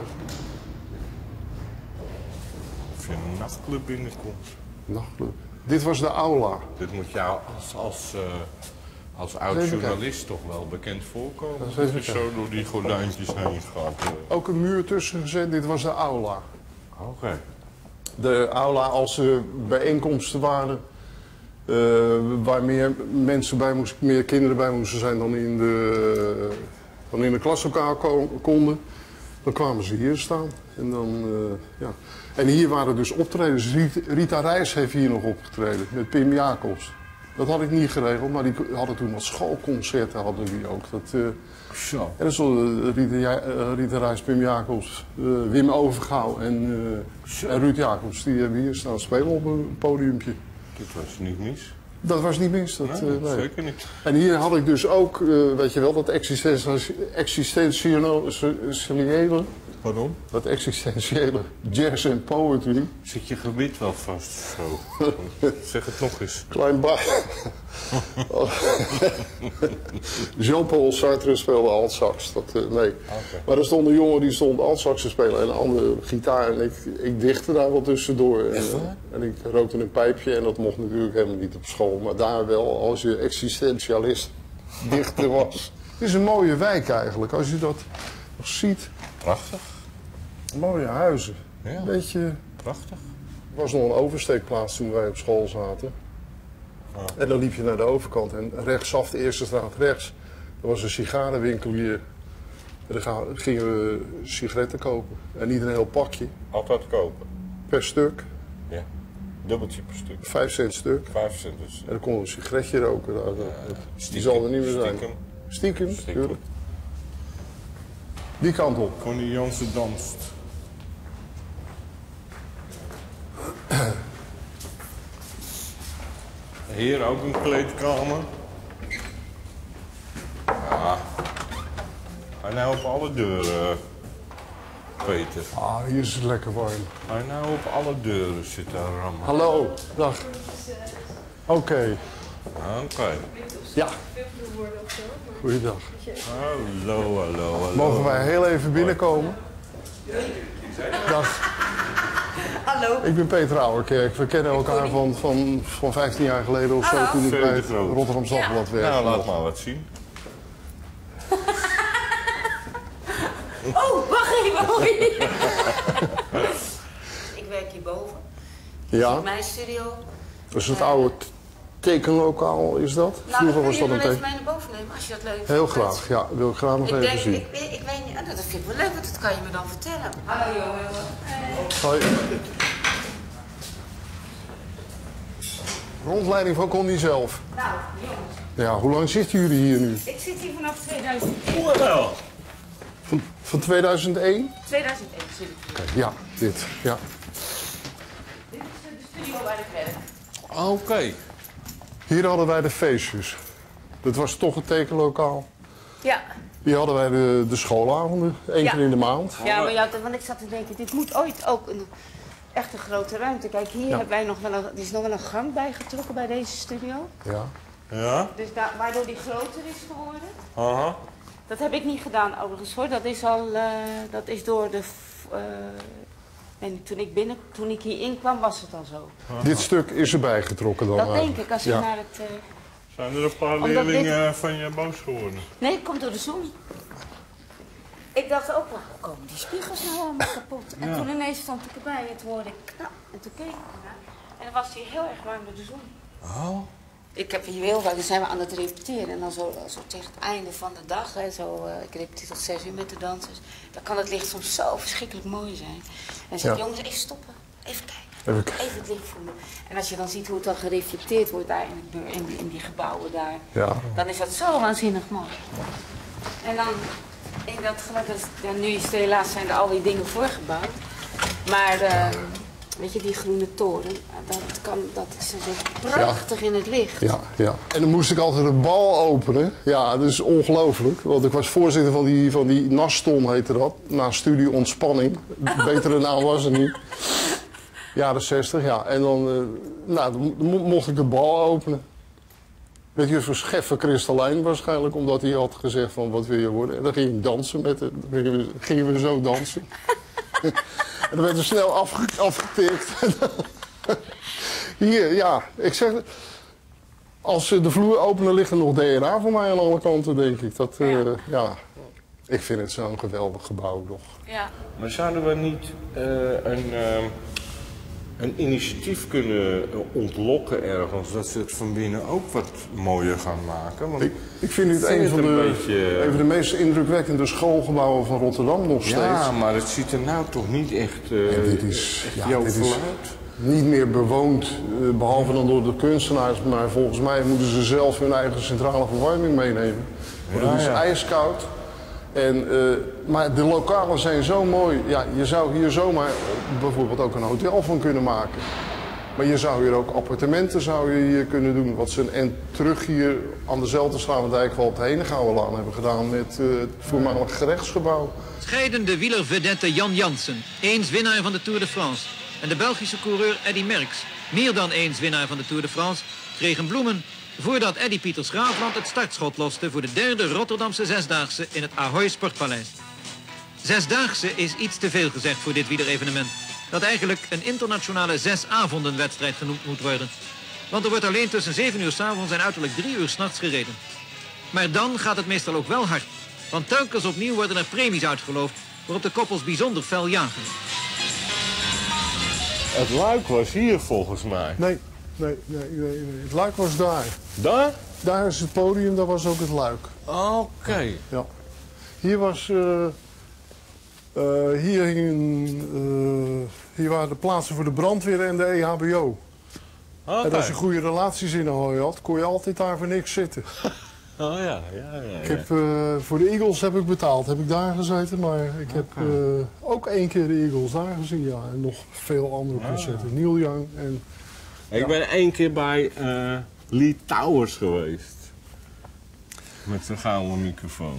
Of je een nachtclub binnenkomt. Nachtclub. Dit was de aula. Dit moet jou als oud-journalist toch wel bekend voorkomen. Dat is Dat even je zo door die gordijntjes heen gaat. Ook een muur tussen gezet. Dit was de aula. Oké. De aula als er bijeenkomsten waren Waar meer kinderen bij moesten zijn dan in de klaslokaal konden. Dan kwamen ze hier staan. En, ja. En hier waren dus optredens. Rita Reis heeft hier nog opgetreden met Pim Jacobs. Dat had ik niet geregeld, maar die hadden toen wat schoolconcerten hadden die ook. Zo. En dan stonden Rita Reis, Pim Jacobs, Wim Overgouw en Ruud Jacobs. Die hebben hier staan spelen op een podiumpje. Dat was niet mis. Dat was niet mis. Dat, Nee, nee. zeker niet. En hier had ik dus ook, weet je wel, dat existentiële, Pardon? dat existentiële jazz en poetry. Zit je gebit wel vast of zo? Zeg het nog eens. Klein Jean-Paul Sartre speelde altsax. Nee. Maar er stond een jongen die stond altsax te spelen en een andere gitaar. En ik dichtte daar wel tussendoor. En ik rookte een pijpje en dat mocht natuurlijk helemaal niet op school. Maar daar wel, als je existentialist dichter was. Het is een mooie wijk eigenlijk, als je dat nog ziet. Prachtig. Mooie huizen. Ja. Beetje... Prachtig. Er was nog een oversteekplaats toen wij op school zaten. En dan liep je naar de overkant en rechtsaf, de eerste straat rechts, er was een sigarenwinkel hier. En dan gingen we sigaretten kopen. En niet een heel pakje, Altijd kopen. per stuk, Ja. Dubbeltje per stuk. 5 cent stuk. 5 cent dus. En dan konden we een sigaretje roken. Die zal er niet meer zijn. Stiekem, tuurlijk. Die kant op. Connie Jansen danst. Hier ook een kleedkamer. Ja. Ga nou op alle deuren, Peter. Ah, hier is het lekker warm. Ga nou op alle deuren zitten rammen. Hallo, dag. Oké. Oké. Ja. Goeiedag. Hallo, hallo, hallo. Mogen wij heel even binnenkomen? Dag. Hallo. Ik ben Peter Ouwerkerk. We kennen elkaar van 15 jaar geleden of zo, Hallo. toen ik bij het Veel te groot. Rotterdam Stadblad werkte. Nou, laat maar wat zien. Oh, wacht even. Hoor je. Ik werk hierboven. Ja, Mijn studio. dat is het oude tekenlokaal, is dat? Vroeger was dat een even teken. mij naar boven nemen als je dat leuk vindt. Heel graag, ja, wil ik graag nog Ik even denk, zien. ik weet niet, dat vind ik wel leuk, want dat kan je me dan vertellen. Hallo jongen. Hoi. Rondleiding van Connie zelf. Nou, jongens. Ja, hoe lang zitten jullie hier nu? Ik zit hier vanaf 2000. Wel. Van 2001? 2001 zit ik hier. Kijk, ja, dit. Ja. Dit is de studio waar ik werk. Oké. Hier hadden wij de feestjes. Dat was toch het tekenlokaal. Ja. Hier hadden wij de schoolavonden, één keer in de maand. Ja, maar ja, want ik zat te denken, dit moet ooit ook echt een grote ruimte. Kijk, hier hebben wij nog wel er is nog wel een gang bijgetrokken bij deze studio. Ja. Ja? Dus waardoor die groter is geworden. Aha. Dat heb ik niet gedaan overigens hoor. Dat is al, dat is door de... en toen ik hier inkwam was het al zo. Dit stuk is erbij getrokken dan. Dat denk ik, als je Ja. naar het... Zijn er een paar Omdat leerlingen van je boos geworden? Nee, het komt door de zon. Ik dacht ook wel, hoe komen die spiegels nou allemaal kapot? En toen ineens stond ik erbij en toen hoorde ik knap. En toen keek ik ernaar. En dan was hij heel erg warm door de zon. Oh. Ik heb hier heel vaak, dan zijn we aan het repeteren. En dan zo tegen het einde van de dag, hè, ik repeteer tot 6 uur met de dansers. Dan kan het licht soms zo verschrikkelijk mooi zijn. En dan zeg ik, jongens, even stoppen. Even kijken. Even het licht voelen. En als je dan ziet hoe het dan gereflecteerd wordt daar in die gebouwen daar. Ja. Dan is dat zo waanzinnig mooi. En dan, in dat gelukkig, nu is het helaas zijn er al die dingen voorgebouwd. Maar weet je, die groene toren, dat is prachtig in het licht. Ja, ja. En dan moest ik altijd een bal openen. Ja, dat is ongelooflijk. Want ik was voorzitter van die NASTON, heette dat. Na studie ontspanning. Betere naam was er niet. Jaren 60, ja. En dan mocht ik de bal openen. Met juffrouw Scheffer Kristallijn waarschijnlijk, omdat hij had gezegd van wat wil je worden. En dan ging ik dansen met het. Dan gingen we zo dansen. En dan werd er snel afgetikt. Hier, ja. Ik zeg, als ze de vloer openen ligt er nog DNA voor mij aan alle kanten, denk ik. Dat, ja. Ik vind het zo'n geweldig gebouw nog. Ja. Maar zouden we niet een initiatief kunnen ontlokken ergens, dat ze het van binnen ook wat mooier gaan maken. Want ik vind dit een van de meest indrukwekkende schoolgebouwen van Rotterdam nog steeds. Ja, maar het ziet er nou toch niet echt dit is uit. Niet meer bewoond, behalve dan door de kunstenaars, maar volgens mij moeten ze zelf hun eigen centrale verwarming meenemen. Want het is ijskoud. Maar de lokalen zijn zo mooi. Ja, je zou hier zomaar bijvoorbeeld ook een hotel van kunnen maken. Maar je zou hier ook appartementen hier kunnen doen. Wat ze terug hier aan dezelfde Slavendijk wel op de Henegouwenlaan hebben gedaan met het voormalig gerechtsgebouw. Scheidende wielervedette Jan Jansen, eens winnaar van de Tour de France. En de Belgische coureur Eddy Merckx, meer dan eens winnaar van de Tour de France, kregen bloemen voordat Eddy Pieters Graafland het startschot loste voor de derde Rotterdamse zesdaagse in het Ahoy Sportpaleis. Zesdaagse is iets te veel gezegd voor dit wielerevenement, dat eigenlijk een internationale 6-avondenwedstrijd genoemd moet worden. Want er wordt alleen tussen 7 uur 's avonds en uiterlijk 3 uur 's nachts gereden. Maar dan gaat het meestal ook wel hard, want telkens opnieuw worden er premies uitgeloofd waarop de koppels bijzonder fel jagen. Het luik was hier volgens mij. Nee. Het luik was daar. Daar? Daar is het podium, daar was ook het luik. Oké. Ja. Hier was... hier waren de plaatsen voor de brandweer en de EHBO. Okay. En als je goede relaties in Ahoy had, kon je altijd daar voor niks zitten. Oh ja. Ik heb, voor de Eagles heb ik betaald, heb ik daar gezeten, maar ik heb ook 1 keer de Eagles daar gezien, ja. En nog veel andere concerten. Neil Young en... Ik ben 1 keer bij Lee Towers geweest. Met zijn gouden microfoon.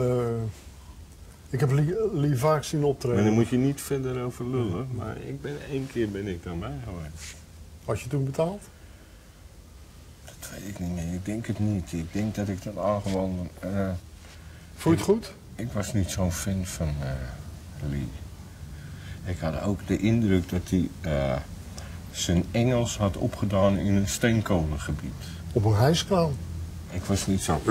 Ik heb Lee vaak zien optreden. Maar daar moet je niet verder over lullen, maar 1 keer ben ik daarbij geweest. Had je toen betaald? Dat weet ik niet meer, ik denk het niet. Ik denk dat ik dat al gewoon... Vond je het goed? Ik was niet zo'n fan van Lee. Ik had ook de indruk dat hij zijn Engels had opgedaan in een steenkolengebied. Op een hijskraan? Ik was niet zo...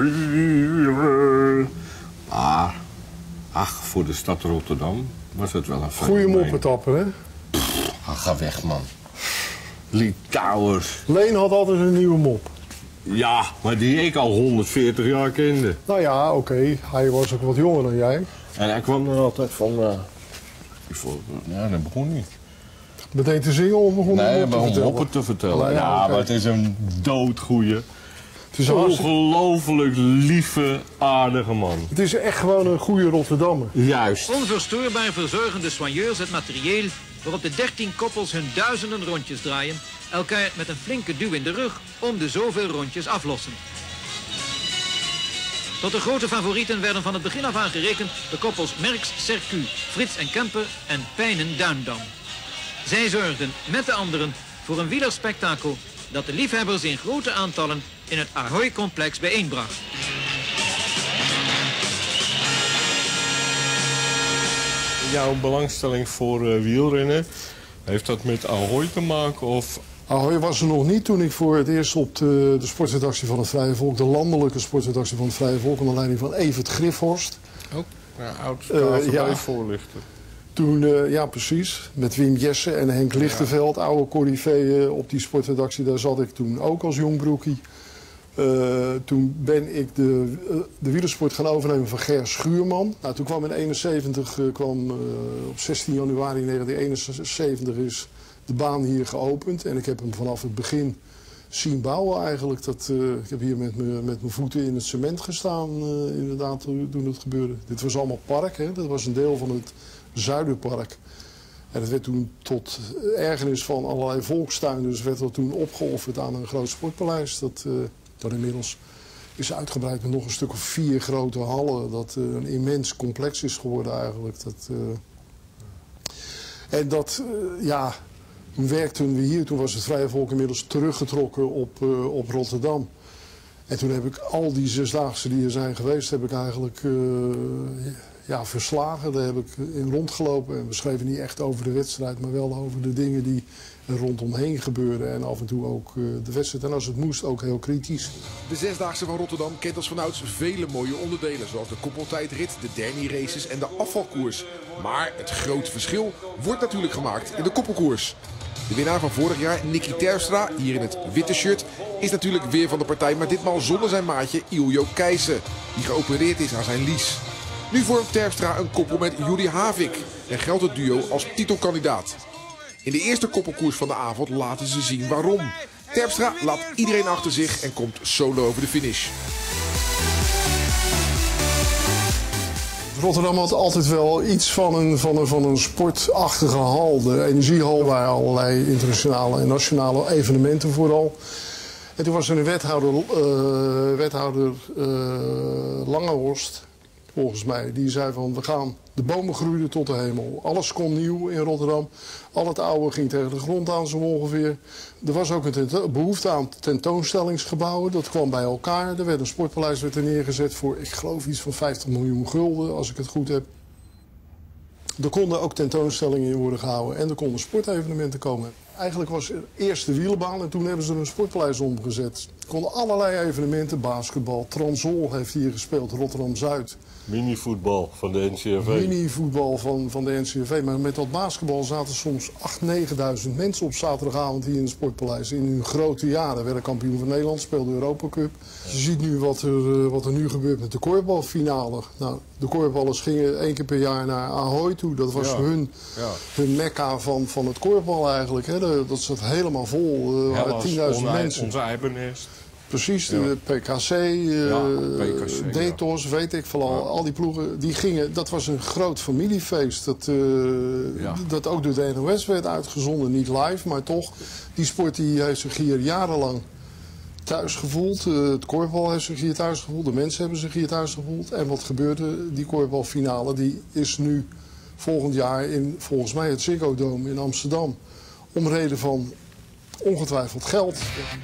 Ach, voor de stad Rotterdam was het wel een goeie moppetapper, hè? Ga weg, man. Lee Towers. Leen had altijd een nieuwe mop. Ja, maar die ik al 140 jaar kende. Nou ja, oké. Hij was ook wat jonger dan jij. En hij kwam er altijd van... Ja, dat begon niet. Meteen te zingen of begon moppen te vertellen. Ja, okay. Maar het is een doodgoeie. Het is een ongelooflijk lieve, aardige man. Het is echt gewoon een goede Rotterdammer. Juist. Onverstoorbaar verzorgen de soigneurs het materieel waarop de 13 koppels hun duizenden rondjes draaien, elkaar met een flinke duw in de rug om de zoveel rondjes aflossen. Tot de grote favorieten werden van het begin af aan gerekend de koppels Merckx, Sercu, Frits en Kemper en Pijnen Duindam. Zij zorgden met de anderen voor een wielerspektakel dat de liefhebbers in grote aantallen in het Ahoy-complex bijeenbracht. Jouw belangstelling voor wielrennen, heeft dat met Ahoy te maken of... Ahoy was er nog niet toen ik voor het eerst op de sportredactie van het Vrije Volk, de landelijke sportredactie van het Vrije Volk, onder leiding van Evert Griffhorst. Oh, ja, oud-voorlichter. Toen, ja precies, met Wim Jessen en Henk Lichtenveld, oude corrivee op die sportredactie. Daar zat ik toen ook als jong broekie. Toen ben ik de wielersport gaan overnemen van Ger Schuurman. Nou, toen kwam in 1971, op 16 januari 1971 is de baan hier geopend. En ik heb hem vanaf het begin zien bouwen eigenlijk. Ik heb hier met mijn voeten in het cement gestaan, inderdaad, toen het gebeurde. Dit was allemaal park, hè? Dat was een deel van het Zuiderpark. En dat werd toen tot ergernis van allerlei volkstuinders werd dat toen opgeofferd aan een groot sportpaleis. Dat inmiddels is uitgebreid met nog een stuk of 4 grote hallen. Dat een immens complex is geworden eigenlijk. Toen werkten we hier. Toen was het Vrije Volk inmiddels teruggetrokken op Rotterdam. En toen heb ik al die 6-daagse die er zijn geweest, heb ik eigenlijk ja, verslagen. Daar heb ik in rondgelopen. En we schreven niet echt over de wedstrijd, maar wel over de dingen die er rondomheen gebeuren. En af en toe ook de wedstrijd. En als het moest, ook heel kritisch. De Zesdaagse van Rotterdam kent als vanouds vele mooie onderdelen. Zoals de koppeltijdrit, de derby races en de afvalkoers. Maar het grote verschil wordt natuurlijk gemaakt in de koppelkoers. De winnaar van vorig jaar, Nicky Terpstra, hier in het witte shirt, is natuurlijk weer van de partij. Maar ditmaal zonder zijn maatje Iljo Keijsen, die geopereerd is aan zijn lies. Nu vormt Terpstra een koppel met Juri Havik en geldt het duo als titelkandidaat. In de eerste koppelkoers van de avond laten ze zien waarom. Terpstra laat iedereen achter zich en komt solo over de finish. Rotterdam had altijd wel iets van een sportachtige hal. De energiehal, waar allerlei internationale en nationale evenementen vooral. En toen was er een wethouder Langehorst, volgens mij. Die zei van, we gaan, de bomen groeiden tot de hemel. Alles kon nieuw in Rotterdam. Al het oude ging tegen de grond aan zo ongeveer. Er was ook een behoefte aan tentoonstellingsgebouwen. Dat kwam bij elkaar. Er werd een sportpaleis neergezet voor, ik geloof, iets van 50 miljoen gulden, als ik het goed heb. Er konden ook tentoonstellingen in worden gehouden en er konden sportevenementen komen. Eigenlijk was er eerst de wielerbaan en toen hebben ze er een sportpaleis omgezet. Er konden allerlei evenementen, basketbal, Transol heeft hier gespeeld, Rotterdam-Zuid. Minivoetbal van de NCRV. Minivoetbal van de NCRV. Maar met dat basketbal zaten soms 8.000-9.000 mensen op zaterdagavond hier in het sportpaleis. In hun grote jaren. Werden kampioen van Nederland, speelde de Europa Cup. Je ziet nu wat er nu gebeurt met de korfbalfinale. Nou, de korfballers gingen 1 keer per jaar naar Ahoy toe. Dat was hun mekka van het korfbal eigenlijk. Hè. Dat zat helemaal vol. Er waren 10.000 mensen. Onze Eibernest. Precies, de PKC, Detos, weet ik veel al die ploegen, die gingen, dat was een groot familiefeest. Dat ook door de NOS werd uitgezonden, niet live, maar toch. Die sport die heeft zich hier jarenlang thuis gevoeld. Het korfbal heeft zich hier thuis gevoeld, de mensen hebben zich hier thuis gevoeld. En wat gebeurde, die korfbalfinale, die is nu volgend jaar in, volgens mij, het Ziggo Dome in Amsterdam. Om reden van ongetwijfeld geld.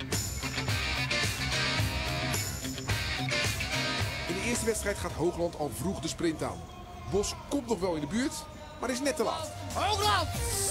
In de eerste wedstrijd gaat Hoogland al vroeg de sprint aan. Bos komt nog wel in de buurt, maar is net te laat. Hoogland!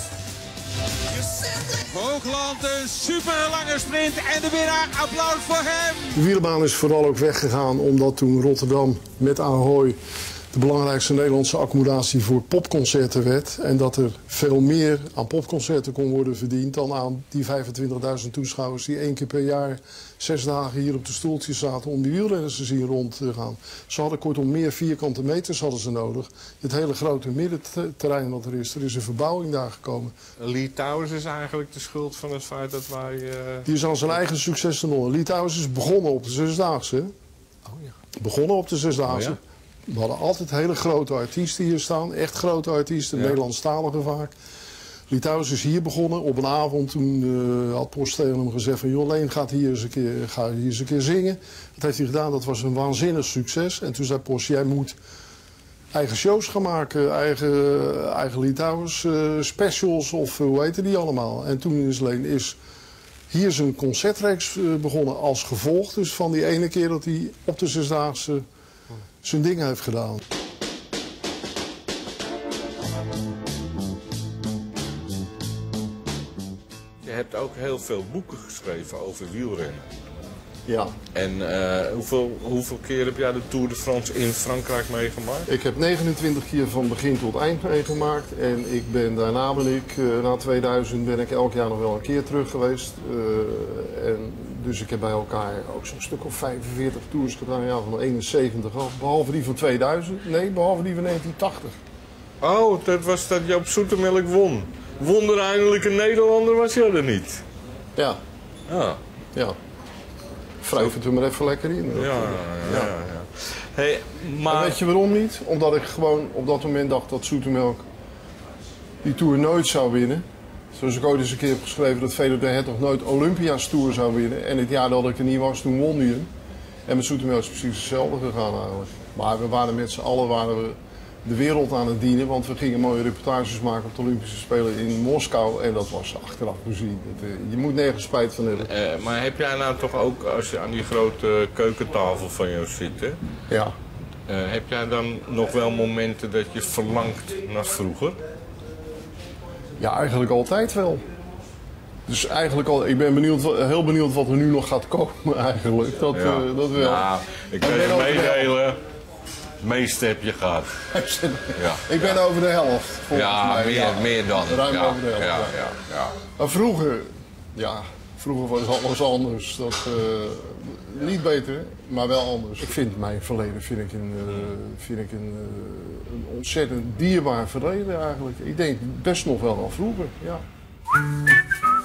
Hoogland, een super lange sprint en de winnaar, applaus voor hem! De wielerbaan is vooral ook weggegaan omdat toen Rotterdam met Ahoy de belangrijkste Nederlandse accommodatie voor popconcerten werd. En dat er veel meer aan popconcerten kon worden verdiend dan aan die 25.000 toeschouwers die 1 keer per jaar 6 dagen hier op de stoeltjes zaten om die wielrenners te zien rond te gaan. Ze hadden kortom meer vierkante meters hadden ze nodig. Het hele grote middenterrein wat er is een verbouwing daar gekomen. Lee Towers is eigenlijk de schuld van het feit dat wij... Die is aan zijn eigen succes te noemen. Lee Towers is begonnen op de Zesdaagse. Oh, ja. Begonnen op de Zesdaagse. Oh, ja? We hadden altijd hele grote artiesten hier staan. Echt grote artiesten, Nederlandstaligen vaak. Litouwers is hier begonnen op een avond. Toen had Post tegen hem gezegd van... joh, Leen, ga hier eens een keer zingen. Dat heeft hij gedaan. Dat was een waanzinnig succes. En toen zei Post, jij moet eigen shows gaan maken. Eigen Litouwers specials of hoe heette die allemaal. En toen is Leen hier zijn concertreeks begonnen als gevolg. Dus van die ene keer dat hij op de Zesdaagse zijn ding heeft gedaan. Je hebt ook heel veel boeken geschreven over wielrennen. Ja. En hoeveel keer heb jij de Tour de France in Frankrijk meegemaakt? Ik heb 29 keer van begin tot eind meegemaakt. En daarna na 2000 ben ik elk jaar nog wel een keer terug geweest. Dus ik heb bij elkaar ook zo'n stuk of 45 tours gedaan. Ja, van 71 af. Behalve die van 2000. Nee, behalve die van 1980. Oh, dat was dat Joop Zoetemelk won. Won er eindelijk een Nederlander, was jij er niet? Ja. Ah. Ja. Wrijf het er maar even lekker in. Ja. Hey, maar... En weet je waarom niet? Omdat ik gewoon op dat moment dacht dat Zoetemelk die Tour nooit zou winnen. Zoals ik ooit eens een keer heb geschreven dat Fedor de Hertog nooit Olympia's Tour zou winnen. En het jaar dat ik er niet was, toen won hij hem. En met Zoetemelk is precies hetzelfde gegaan eigenlijk. Maar we waren met z'n allen de wereld aan het dienen. Want we gingen mooie reportages maken op de Olympische Spelen in Moskou. En dat was achteraf gezien. Je moet nergens spijt van hebben. Maar heb jij nou toch ook, als je aan die grote keukentafel van jou zit, hè? Ja. Heb jij dan nog wel momenten dat je verlangt naar vroeger? Ja, eigenlijk altijd wel. Dus eigenlijk al, ik ben heel benieuwd wat er nu nog gaat komen eigenlijk. Dat wel. Ja, ik kan je meedelen, het meeste heb je gehad. Ja. Ik ben over de helft, volgens mij. Meer dan. Ruim over de helft, ja. Maar vroeger was alles anders. Niet beter, maar wel anders. Ik vind mijn verleden een ontzettend dierbaar verleden eigenlijk. Ik denk best nog wel aan vroeger, ja.